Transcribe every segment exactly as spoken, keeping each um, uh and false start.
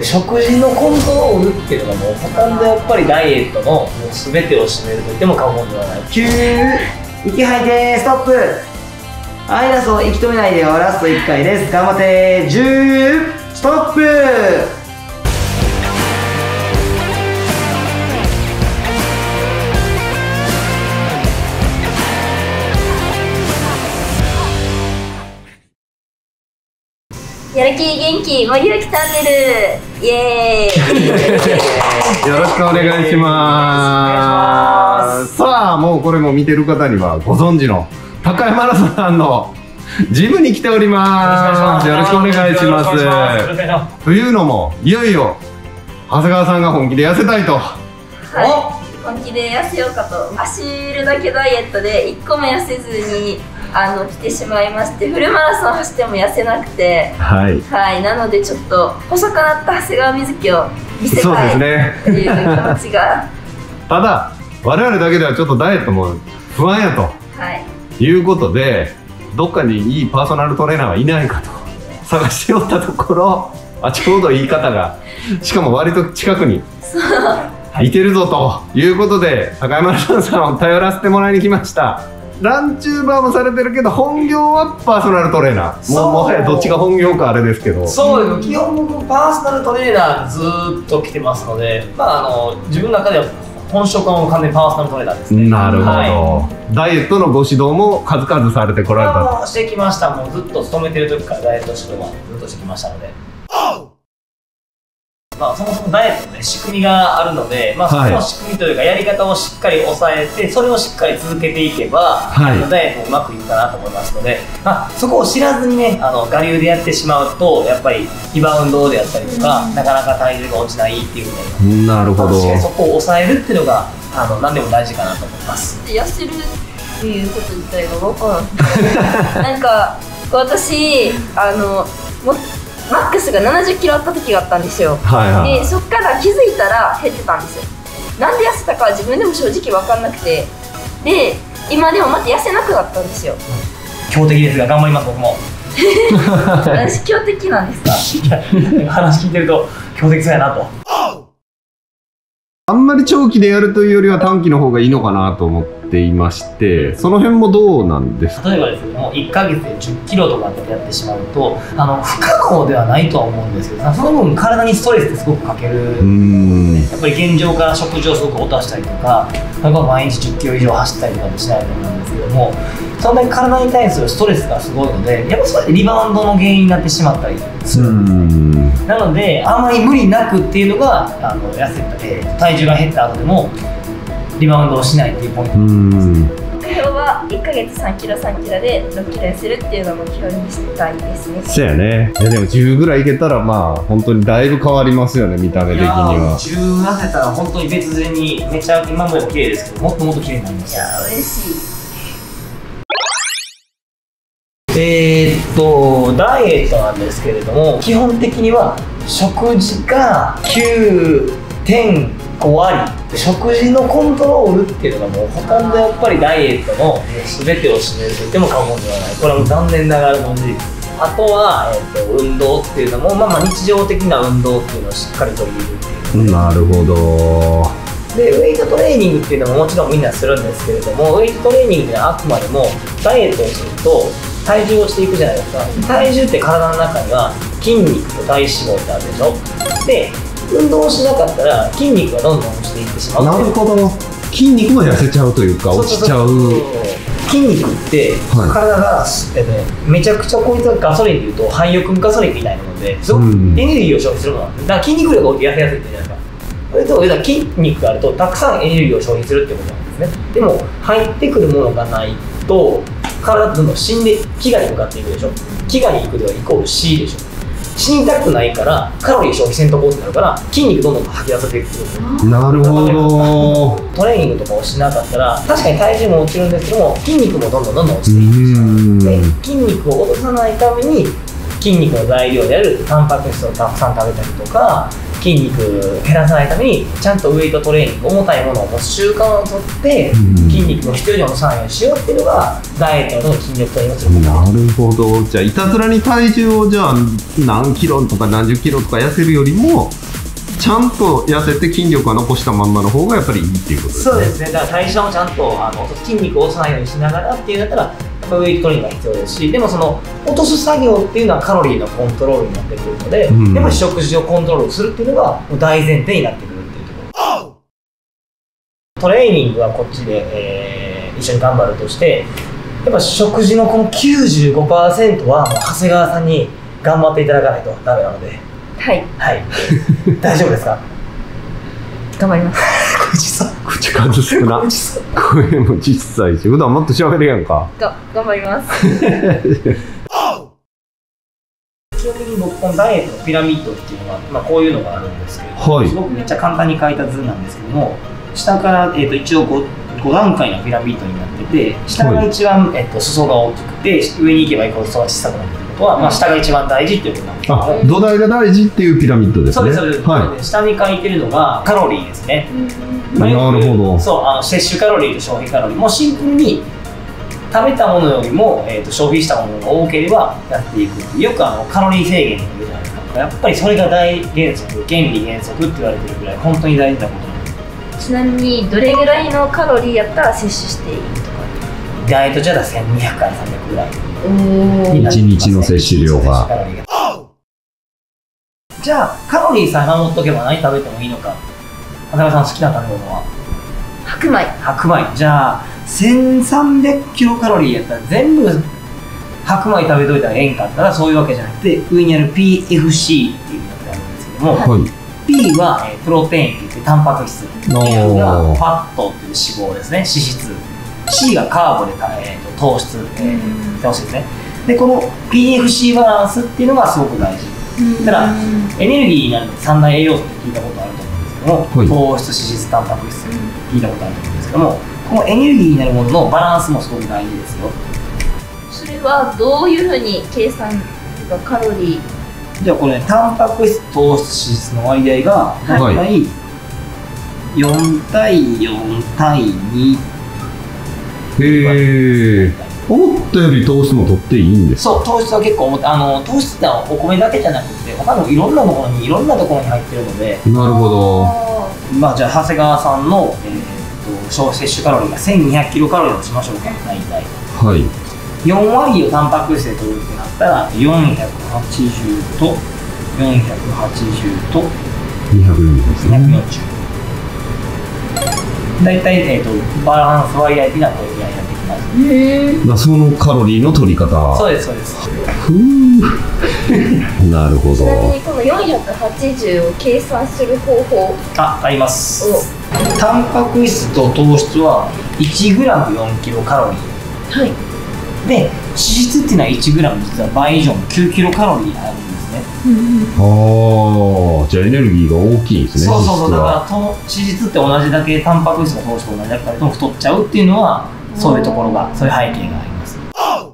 食事のコントロールっていうのがもうほとんどやっぱりダイエットのもう全てを占めると言っても過言ではない。 きゅう、息吐いてストップ。はい、ラスト息止めないでよ。ラストいっかいです。頑張って。じゅう、ストップ。 やる気元気森脇チャンネルイエーイよろしくお願いします。さあ、もうこれも見てる方にはご存知の高山マラさんのジムに来ております。よろしくお願いします。というのもいよいよ長谷川さんが本気で痩せたいと。 はい、本気で痩せようかと。走るだけダイエットでいっこも痩せずにあの来てしまいまして、フルマラソン走っても痩せなくて、はい、はい、なのでちょっと細くなった長谷川瑞希を見せたいっていう気持ちがただ我々だけではちょっとダイエットも不安やと、はい、いうことでどっかにいいパーソナルトレーナーがいないかと探しておったところ、あ、ちょうどいい方がしかも割と近くにいてるぞということで、高山さんを頼らせてもらいに来ました。ランチューバーもされてるけど本業はパーソナルトレーナー。もうもはやどっちが本業かあれですけど。 そうです。基本僕パーソナルトレーナーずーっと来てますので、まああの自分の中では本職はもう完全にパーソナルトレーナーですね。 なるほど、 はい、 ダイエットのご指導も数々されてこられた。 もうしてきました。もうずっと勤めてる時からダイエット指導はずっとしてきましたので、まあ、そもそもダイエットの、ね、仕組みがあるので、まあ、その仕組みというかやり方をしっかり抑えてそれをしっかり続けていけば、はい、ダイエットもうまくいくかなと思いますので、まあ、そこを知らずにね、あの我流でやってしまうとやっぱりリバウンドであったりとか、うん、なかなか体重が落ちないっていうふうになるほど、そこを抑えるっていうのがあの何でも大事かなと思います。 痩せるっていうこと自体が分からないなんか私あのもマックスがななじゅっキロあった時があったんですよ、はいはい、でそっから気づいたら減ってたんですよ。なんで痩せたかは自分でも正直分かんなくて、で今でもまた痩せなくなったんですよ。 強敵ですが頑張ります僕も私強敵なんですか？ いや話聞いてると強敵そうやなと。 あんまり長期でやるというよりは短期の方がいいのかなと思っていまして、その辺もどうなんですか？ 例えばですけどもいっかげつでじゅっキロとかでやってしまうとあの不可能ではないとは思うんですけど、その分体にストレスってすごくかける、ね、やっぱり現状から食事をすごく落としたりとか、例えば毎日じゅっキロ以上走ったりとかもしないと思うんですけども、そんなに体に対するストレスがすごいのでやっぱそれでリバウンドの原因になってしまったりするんです。なのであまり無理なくっていうのがあの痩せた、えー、体重が減った後でもリバウンドをしないっていうポイントです。 目標はいっかげつさんキロさんキロでろっキロ痩せるっていうのを目標にしたいですね。 そうやね。いやでもじゅうぐらいいけたらまあ本当にだいぶ変わりますよね、見た目的には。 じゅう痩せたら本当に別人にめちゃ今までも綺麗ですけどもっともっと綺麗になります。 いや嬉しい。 えーっとダイエットなんですけれども基本的には食事がきゅうてんごわり、食事のコントロールっていうのがもうほとんどやっぱりダイエットの全てを占めると言っても過言ではない。これはもう残念ながらの事実。あとは、えー、と運動っていうのも、まあ、まあ日常的な運動っていうのをしっかり取り入れるっていう。 なるほど。 でウェイトトレーニングっていうのももちろんみんなするんですけれども、ウェイトトレーニングではあくまでもダイエットをすると体重落ちていくじゃないですか。体重って体の中には筋肉と体脂肪ってあるでしょ。で運動をしなかったら筋肉がどんどん落ちていってしまう。 なるほど。筋肉も痩せちゃうというか落ちちゃう。 筋肉って体が、はいえっとね、めちゃくちゃこいつはガソリンでいうと肺翼ガソリンみたいなのですごくエネルギーを消費するものなんで、だから筋肉量が多いと痩せやすいって言うじゃないですか。それと筋肉があるとたくさんエネルギーを消費するってことなんですね。でも入ってくるものがないと体ってどんどん死んで飢餓に向かっていくでしょ。飢餓に行くではイコール死でしょ。死にたくないからカロリー消費せんとこうってなるから筋肉どんどん吐き出せていくってこと。 なるほど。 トレーニングとかをしなかったら確かに体重も落ちるんですけども筋肉もどんどんどんどん落ちていってしまう。で筋肉を落とさないために筋肉の材料であるタンパク質をたくさん食べたりとか筋肉減らさないためにちゃんとウエイトトレーニング、重たいものを持つ習慣をとって筋肉を必要以上のさないようにしようっていうのがダイエットの筋力トレーニングをする。 なるほど。じゃあいたずらに体重をじゃあ何キロとか何十キロとか痩せるよりもちゃんと痩せて筋力が残したまんまの方がやっぱりいいっていうことですね。 そうですね。だから代謝をちゃんとあの筋肉を落とさないようにしながらっていうんだったらウエイトトレーニングが必要ですし、でもその落とす作業っていうのはカロリーのコントロールになってくるので、うん、やっぱり食事をコントロールするっていうのがもう大前提になってくるっていうところ。トレーニングはこっちで、えー、一緒に頑張るとして、やっぱ食事のこの きゅうじゅうごパーセント はもう長谷川さんに頑張っていただかないとダメなので。 はいはい大丈夫ですか？ 頑張ります口数少な声も小さいし、普段もっと喋るやんか。 が頑張ります基本的に僕このダイエットのピラミッドっていうのが、まあ、こういうのがあるんですけど、 はい、 すごくめっちゃ簡単に書いた図なんですけども、下から、えー、と一応 5, 5段階のピラミッドになってて、下が一番、はいえー、と裾が大きくて上に行けば行くほど裾が小さくなってることは、まあ、下が一番大事っていうことなんですけど、 あ、土台が大事っていうピラミッドですね。 そうです、そうです、はい、下に書いてるのがカロリーですね。 なるほど。 そう、あの摂取カロリーと消費カロリーもシンプルに食べたものよりも、えー、と消費したものが多ければやっていくっていう、よくあのカロリー制限って言うじゃないですか。やっぱりそれが大原則、原理原則って言われてるぐらい本当に大事なことなんです。 ちなみにどれぐらいのカロリーやったら摂取していいとか？ ダイエットじゃせんにひゃくからさんびゃくぐらいいちにちの摂取量が。 じゃあカロリーさえ守っとけば何食べてもいいのか。長谷川さん好きな食べ物は白米。 白米。じゃあせんさんびゃくキロカロリーやったら全部白米食べといたらええんかったらそういうわけじゃなくて、上にある ピーエフシー っていうやつがあるんですけども、はい、P は、えー、プロテインっていってタンパク質、F がファットっていう脂肪ですね、脂質、C がカーボで、えー、と糖質、えー、糖質ですね。でこの ピーエフシー バランスっていうのがすごく大事。だからエネルギーになる三大栄養素って聞いたことあると思うんですけども、はい、糖質、脂質、タンパク質聞いたことあると思うんですけども、このエネルギーになるもののバランスもすごく大事ですよ。 それはどういうふうに計算がカロリー？ じゃあこれ、ね、タンパク質、糖質、脂質の割合が大体よん対よん対に。 へえ。思ったより糖質も取っていいんですか？ そう、糖質は結構重たい。あの糖質ってお米だけじゃなくて他のいろんなところにいろんなところに入ってるので。 なるほど。 まあじゃあ長谷川さんの、えー、と消費摂取カロリーがせんにひゃくキロカロリーとしましょうか、大体。はい。よん割をタンパク質で取るってなったらよんひゃくはちじゅうとよんひゃくはちじゅうとにひゃくよんじゅうですね。 にひゃくよんじゅう。大体、えー、とバランス割合的なこれぐらいになってきます。 へえ。そのカロリーの取り方。 そうですそうです。 ふうなるほど。 ちなみにこのよんひゃくはちじゅうを計算する方法ああります。タンパク質と糖質は いちグラムよんキロカロリー。はい。で脂質っていうのは いちグラム 実は倍以上のきゅうキロカロリーあるんですね。 ああ、じゃあエネルギーが大きいですね。 そうそうそう。だから脂質って同じだけタンパク質と糖質と同じだけ食べても太っちゃうっていうのはそういうところが、そういう背景があります。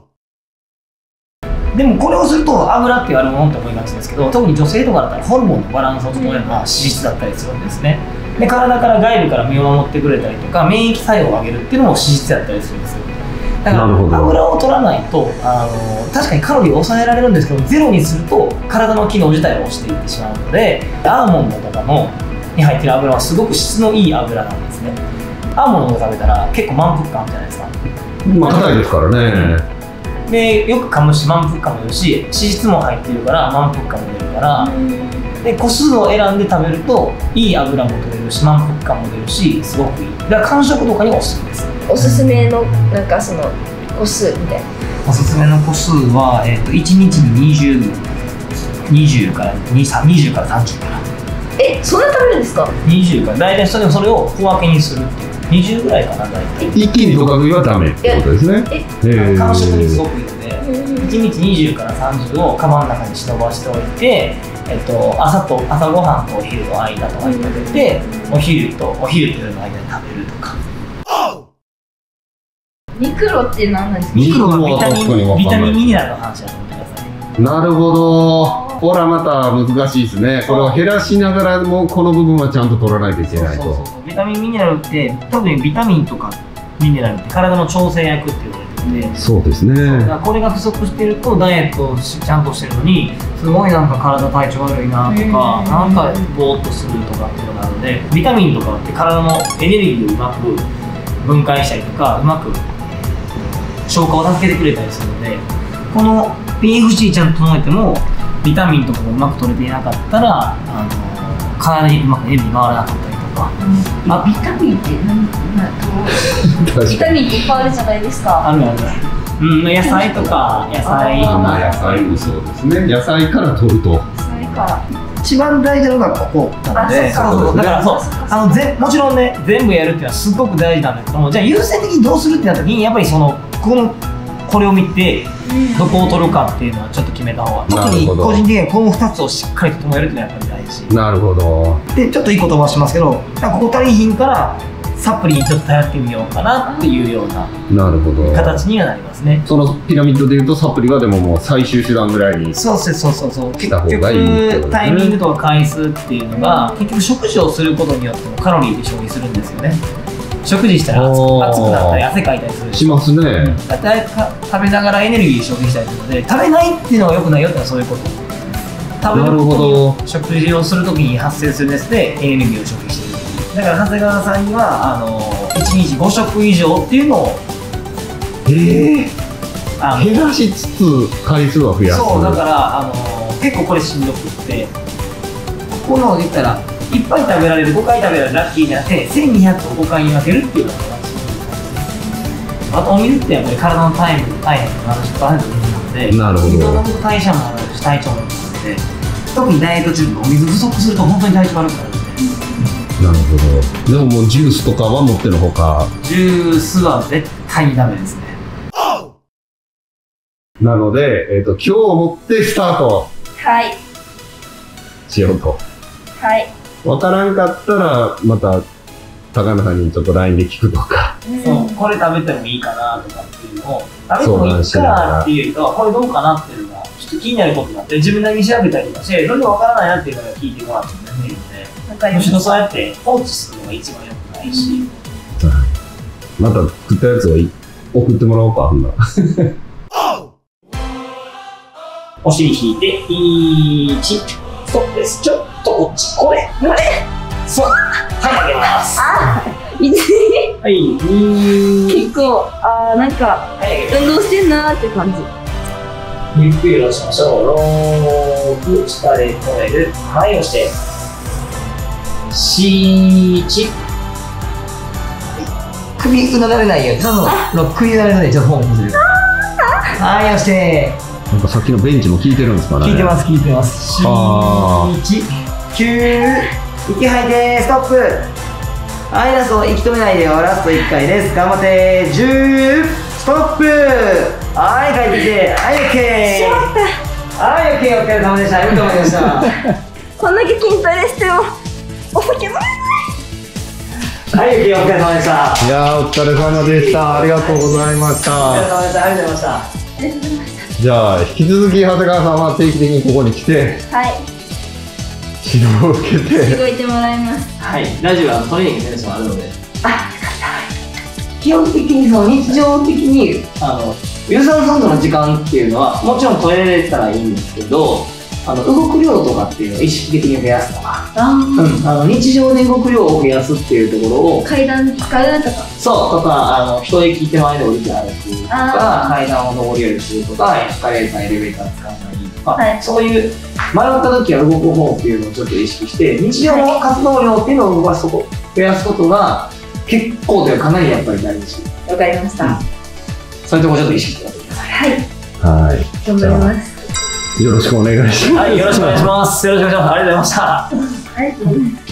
でもこれをすると油って言われるものって思いがちですけど、特に女性とかだったらホルモンのバランスを整えるのは脂質だったりするんですね。で体から外部から身を守ってくれたりとか免疫作用を上げるっていうのも脂質だったりするんですよ。だから油を取らないとあの確かにカロリーを抑えられるんですけど、ゼロにすると体の機能自体が落ちていってしまうので、アーモンドとかのに入ってる油はすごく質のいい油なんですね。アーモンドを食べたら結構満腹感あるじゃないですか。 まあ硬いですからね。 でよく噛むし満腹感も出るし、脂質も入ってるから満腹感も出るから、で個数を選んで食べるといい油も取れるし満腹感も出るし、すごくいい。だから間食とかにおすすめです。 おすすめのなんかその個数みたいな。 おすすめの個数は、えー、といちにちににじゅう、にじゅうからにじゅう、にじゅうからさんじゅうから。 え、そんな食べるんですか？ にじゅうから大体それをそれを小分けにするっていう。にじゅうぐらいかな、大体。 一気にとか食いはダメってことですね。 え、間食にすごくいいので、いちにちにじゅうからさんじゅうをカバンの中に忍ばしておいて、えっと、朝と朝ごはんとお昼の間とかに食べて、お昼とお昼と夜の間に食べるとか。 ミクロって何なんですか？ ミクロはビタミンビタミンミネラルの話だと思ってください。 なるほど。 これはまた難しいですね。これを減らしながらもこの部分はちゃんと取らないといけないと。 そうそうそう、ビタミンミネラルって特にビタミンとかミネラルって体の調整役って言われてて、 そうですね。 だからこれが不足してるとダイエットをちゃんとしてるのにすごいなんか体体調悪いなとか、なんかぼーっとするとかっていうのがあるので、ビタミンとかって体のエネルギーをうまく分解したりとかうまく消化を助けてくれたりするので、この ピーエフシー ちゃんと整えてもビタミンとかもうまく取れていなかったら、あの体にうまくエネルギー回らなかったりとか、 あ、ビタミンって何どうビタミンっていっぱいあるじゃないですか。 あるある、うん、野菜とか野菜とか野菜もそうですね。野菜から取ると。 野菜から一番大事なのがここなので、 そうそう、だからそう、あのぜもちろんね全部やるっていうのはすごく大事なんだけども、じゃあ優先的にどうするってなった時にやっぱりそのこのこれを見てどこを取るかっていうのはちょっと決めた方が、特に個人的にはこのふたつをしっかりと整えるっていうのはやっぱり大事なるほど。 で、ちょっといい言葉しますけど、ここ足りひんからサプリにちょっと頼ってみようかなっていうようななるほど形にはなりますね。 そのピラミッドでいうとサプリはでももう最終手段ぐらいにそうそうそうそうそう、結した方がいいってことですね。 局タイミングとか回数っていうのが結局食事をすることによってもカロリーで消費するんですよね。食事したら熱く熱くなったり汗かいたりするしますね。 だいか食べながらエネルギー消費したりするので、食べないっていうのが良くないよってのはそういうこと。食べることに食事をするときに発生する熱でエネルギーを消費している。だから長谷川さんにはあのいちにちご食以上っていうのをええあの減らしつつ回数は増やす。 そうだからあの結構これしんどくって、ここの言ったらいっぱい食べられるごかい食べられるラッキーじゃなくてせんにひゃくをごかいに分けるっていうのが正しい。あとお水ってやっぱり体の体温体温のななじゅっパーセントなので、 なるほど。 水を飲む代謝もあるし体調もいいので、特にダイエット中とかお水不足すると本当に体調悪くなるので。 なるほど。でももうジュースとかは持ってのほか。 ジュースは絶対にダメですね。 なので、えっと今日をもってスタートはいしようと。 はい。 わからんかったらまた高野さんにちょっと ライン で聞くとか。 そう、これ食べてもいいかなとかっていうのを食べてもいいかなっていうよりかはこれどうかなっていうのがちょっと気になることがあって、自分なりに調べたりとかしてそれでわからないなっていうのを聞いてもらっても全然いいので、むしろそうやって放置するのが一番良くないし、 また食ったやつを送ってもらおうか、ほんなら。 お尻引いていち、ストップです。ちょっとこっち、これこれそう、はい、上げます。 あ、いちはい、に、 結構あーなんか運動してんなーって感じ。 ゆっくり下ろしましょう。ろく、下で止める。はい、押して。し、ち。首うなだれないように。そうそう。首うなだれないように、ちょっとフォームする。はい、押して。 なんかさっきのベンチも効いてるんですかね。 効いてます、効いてます。し、ち、きゅう、息吐いて、ストップ。はい、ラスト、息止めないでよ。ラストいっかいです。頑張って。じゅう、ストップ。はい、帰ってきて。はい、オッケー。はい、オッケー、お疲れ様でした。ありがとうございました。 こんだけ筋トレしてもお酒飲めない。 はい、オッケー、お疲れ様でした。 いやー、お疲れ様でした。ありがとうございましお疲れた。 様でした。ありがとうございました。 ありがとうございましじゃあ、引き続き長谷川さんは定期的にここに来て、 た。はい、 指導を受けて。 動いてもらいます。 はい、ラジオはトレーニングのやつもあるので、 あ、 基本的にその日常的にあの有酸素運動の時間っていうのはもちろん取れれたらいいんですけど、あの動く量とかっていうのを意識的に増やすとか、 あうん、あの日常で動く量を増やすっていうところを、 階段使うとか。 そうとか、あの一息手前で降りて歩くとか、 あ階段を上り下りするとか、エスカレーターエレベーター使わないとか、 はいそういう迷った時は動く方っていうのをちょっと意識して、日常の活動量っていうのを動かすこと増やすことが結構というかかなりやっぱり大事。 わかりました。 うんそういうところちょっと意識してやってください。 はい、 はい。 頑張ります。 よろしくお願いします。 はい、よろしくお願いします。よろしくお願いします。ありがとうございました。 ありがとうございます。